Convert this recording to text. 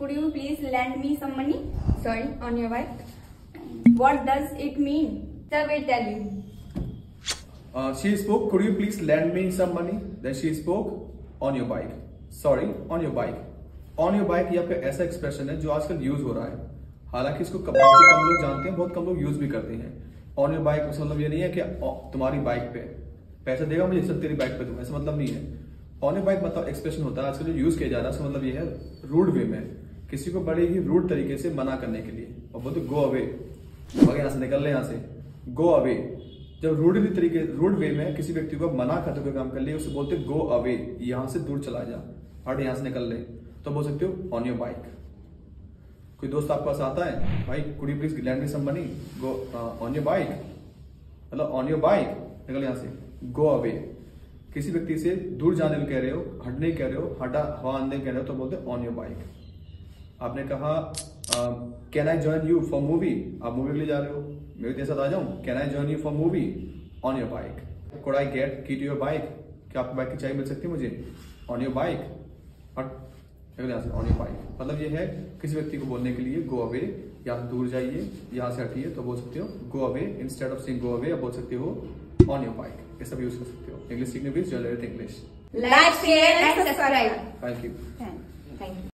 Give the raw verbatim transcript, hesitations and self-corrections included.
could you please lend me some money? Sorry, on your bike. What does it mean? Sir will tell you. Uh, she spoke, could you please lend me some money? Then she spoke, on your bike. Sorry, on your bike. On your bike ये आपका ऐसा expression है जो आजकल use हो रहा है। हालांकि इसको बहुत कम लोग जानते हैं, बहुत कम लोग यूज भी करते हैं। ऑन योर बाइक मतलब ये नहीं है कि तुम्हारी बाइक पे पैसा देगा मुझे, सब तेरी बाइक पे दूंगा, ऐसा मतलब नहीं है। ऑन योर बाइक मतलब एक्सप्रेशन होता है आजकल जो यूज किया जा रहा है, उसका मतलब ये है रूड वे में, किसी को बड़े ही रूड तरीके से मना करने के लिए। और बोलते गो अवे, यहाँ से निकल ले, यहाँ से गो अवे। जब रूड तरीके रूड वे में किसी व्यक्ति को मना करते कोई काम कर लिए, उसे बोलते गो अवे, यहाँ से दूर चला जा, हट यहाँ से निकल ले, तो बोल सकते हो ऑन योर बाइक। कोई दोस्त आपके पास आता है, भाई could you please lend me some money, go on your bike, मतलब ऑन योर बाइक, निकल यहाँ से, गो अवे। किसी व्यक्ति से दूर जाने को कह रहे हो, हटने कह रहे हो, हटा हवा आने कह रहे हो, तो बोलते ऑन योर बाइक। आपने कहा can I join you for movie, आप मूवी के लिए जा रहे हो, मेरे तेरे साथ आ जाऊं, can I join you for movie, on your bike. Could I get key to your bike, क्या आपकी बाइक की चाबी मिल सकती है मुझे, ऑन योर बाइक, हट यहाँ से, ऑन योर बाइक। मतलब ये है किसी व्यक्ति को बोलने के लिए गो अवे, यहाँ दूर जाइए, यहाँ से हटिए, तो बोल सकते हो go away. Instead of saying go away आप बोल सकते हो ऑन योर बाइक। ये सब यूज कर सकते हो। इंग्लिश सीखने please join English. Like, share and subscribe. Thank you. Thank you.